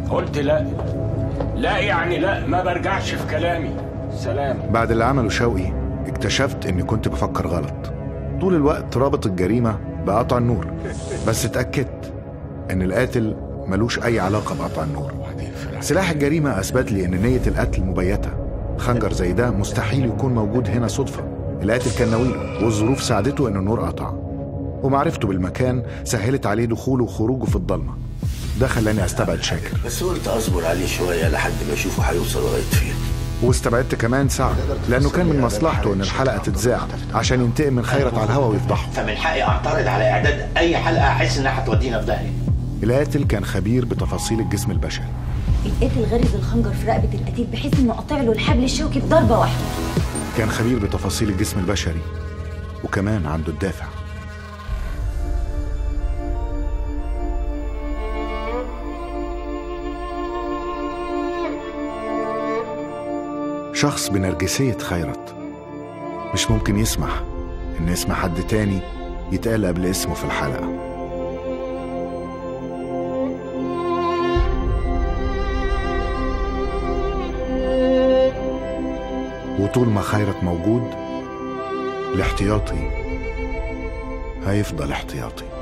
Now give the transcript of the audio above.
قلت لا. لا يعني لا، ما برجعش في كلامي. سلام. بعد اللي عمله شوقي اكتشفت اني كنت بفكر غلط. طول الوقت رابط الجريمة بقطع النور، بس اتأكدت ان القاتل ملوش اي علاقة بقطع النور. سلاح الجريمة اثبت لي ان نية القتل مبيتة. خنجر زي ده مستحيل يكون موجود هنا صدفة. القاتل كان ناويله، والظروف ساعدته ان النور قطع، ومعرفته بالمكان سهلت عليه دخوله وخروجه في الضلمة. ده خلاني استبعد شاكر، بس قلت اصبر عليه شويه لحد ما اشوفه هيوصل لغايه فين. واستبعدت كمان سعد، لانه كان من مصلحته ان الحلقه تتذاع عشان ينتقم من خيرت على الهوا ويفضحه. فمن حقي اعترض على اعداد اي حلقه احس انها هتودينا في داهيه. القاتل كان خبير بتفاصيل الجسم البشري. القاتل غرز الخنجر في رقبه القتيل بحيث انه قطع له الحبل الشوكي بضربه واحده. كان خبير بتفاصيل الجسم البشري، وكمان عنده الدافع. شخص بنرجسية خيرت مش ممكن يسمح إن اسم حد تاني يتقال قبل اسمه في الحلقة. وطول ما خيرت موجود، الاحتياطي هيفضل احتياطي.